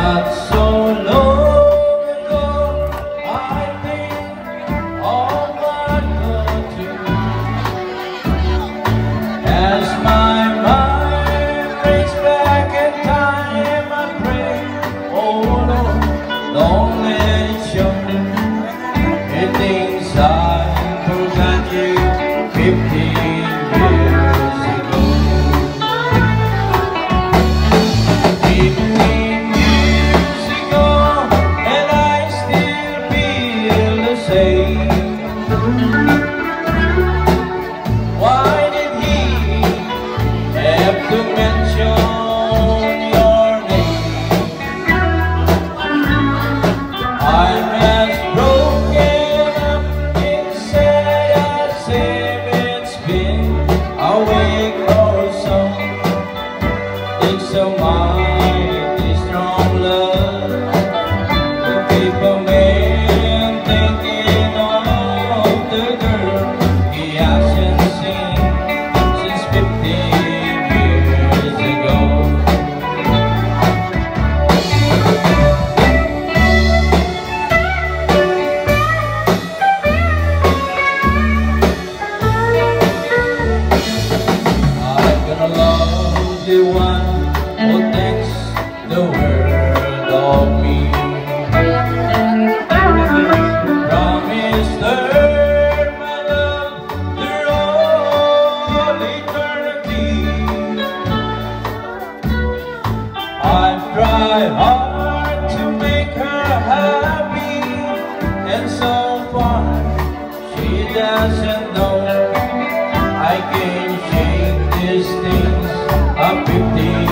Not so long ago, I think all my country. As my mind races back in time, I pray, oh Lord, don't let it show the things I forgot you 15 years ago. 15 years ago, and I still feel the same. Why did he have to mention your name? I'm as broken up inside as if it's been a week or so. It's so mighty strong love to keep a man thinking of the girl he hasn't seen since 15 years ago. I'm gonna love the one who thinks the world of me. Promised her my love through all eternity. I've tried hard to make her happy, and so far she doesn't know I can shake these things up 15